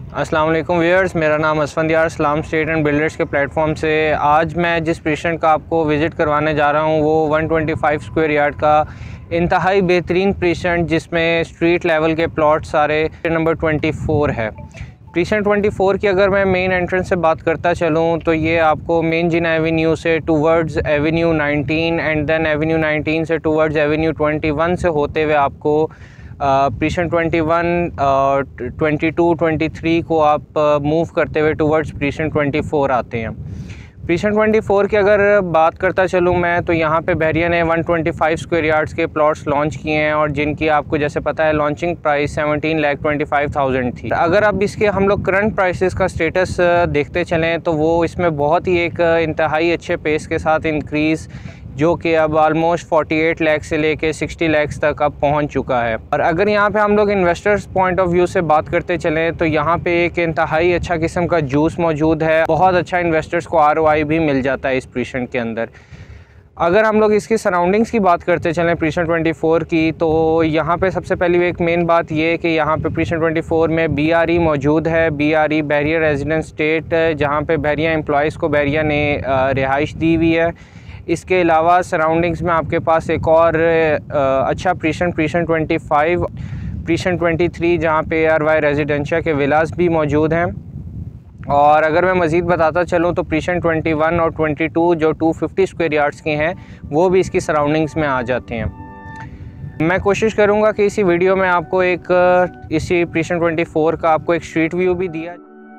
अस्सलाम वालेकुम व्यूअर्स, मेरा नाम Asfandyar Islam state and builders के प्लेटफॉर्म से आज मैं जिस प्रीशन का आपको विज़िट करवाने जा रहा हूं वो 125 स्क्वायर यार्ड का इंतहाई बेहतरीन प्रीशन जिसमें स्ट्रीट लेवल के प्लॉट सारे नंबर 24 है। प्रीशन 24 की अगर मैं मेन एंट्रेंस से बात करता चलूँ तो ये आपको मेन जिना एवेन्यू से towards avenue 19 and then avenue 19 से टूवर्ड्स एवेन्यू 21 से होते हुए आपको प्रीशन 21, 22, 23 को आप मूव करते हुए टूवर्ड्स प्रीशन 24 आते हैं। प्रीशन 24 की अगर बात करता चलूँ मैं तो यहाँ पे बहरिया ने 125 स्क्वायर यार्ड्स के प्लॉट्स लॉन्च किए हैं और जिनकी आपको जैसे पता है लॉन्चिंग प्राइस 17,25,000 थी। अगर आप इसके हम लोग करंट प्राइसेस का स्टेटस देखते चलें तो वो इसमें बहुत ही एक इंतहाई अच्छे पेस के साथ इंक्रीज़ जो कि अब ऑलमोस्ट 48 लाख से लेके 60 लाख तक अब पहुंच चुका है। और अगर यहाँ पे हम लोग इन्वेस्टर्स पॉइंट ऑफ व्यू से बात करते चलें तो यहाँ पे एक इंतहाई अच्छा किस्म का जूस मौजूद है, बहुत अच्छा इन्वेस्टर्स को ROI भी मिल जाता है इस प्रीशन के अंदर। अगर हम लोग इसकी सराउंडिंग्स की बात करते चलें प्रीशन 24 की तो यहाँ पे सबसे पहली एक मेन बात ये है कि यहाँ पे प्रीशन 24 में BRE मौजूद है। BRE बहरिया रेजिडेंट स्टेट, जहाँ पे बहरिया एम्प्लॉयज़ को बहरिया ने रिहाइश दी हुई है। इसके अलावा सराउंडिंग्स में आपके पास एक और अच्छा प्रीशन 25, प्रीशन 23 जहाँ पे ARY रेजिडेंशिया के विलास भी मौजूद हैं। और अगर मैं मज़ीद बताता चलूँ तो प्रीशन 21 और 22 जो 250 स्क्वायर यार्ड्स के हैं वो भी इसकी सराउंडिंग्स में आ जाते हैं। मैं कोशिश करूँगा कि इसी वीडियो में आपको इसी प्रीशन 24 का आपको एक स्ट्रीट व्यू भी दिया।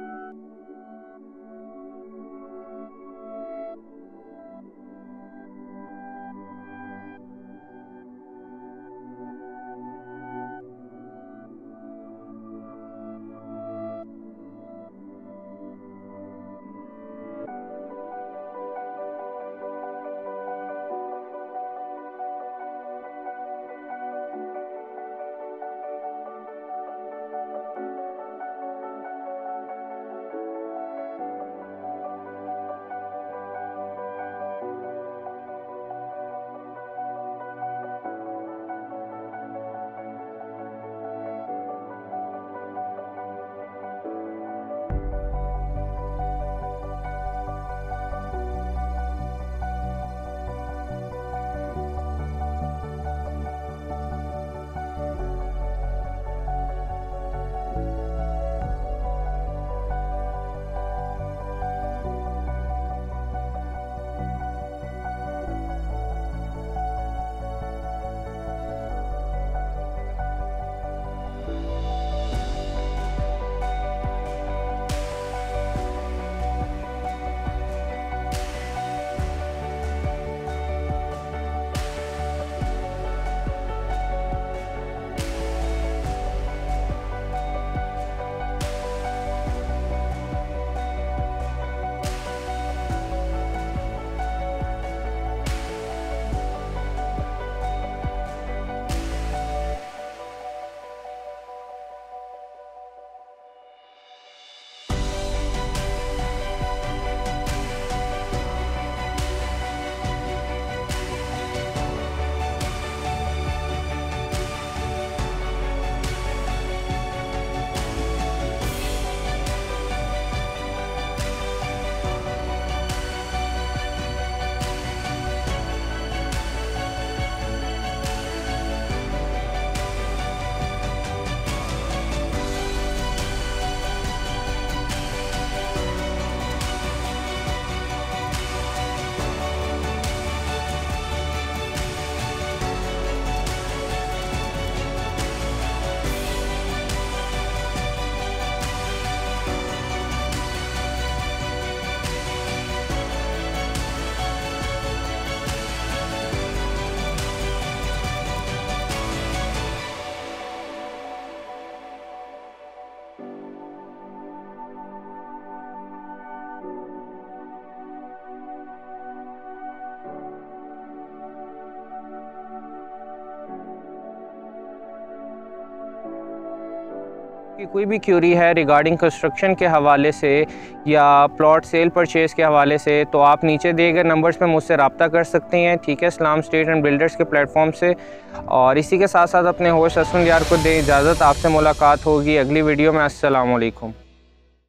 कि कोई भी क्यूरी है रिगार्डिंग कंस्ट्रक्शन के हवाले से या प्लॉट सेल परचेज़ के हवाले से तो आप नीचे दिए गए नंबर्स पे मुझसे रब्ता कर सकते हैं, ठीक है, इस्लाम स्टेट एंड बिल्डर्स के प्लेटफॉर्म से। और इसी के साथ साथ अपने होस्ट असफंदियार को दें इजाज़त। आपसे मुलाकात होगी अगली वीडियो में। अस्सलाम वालेकुम।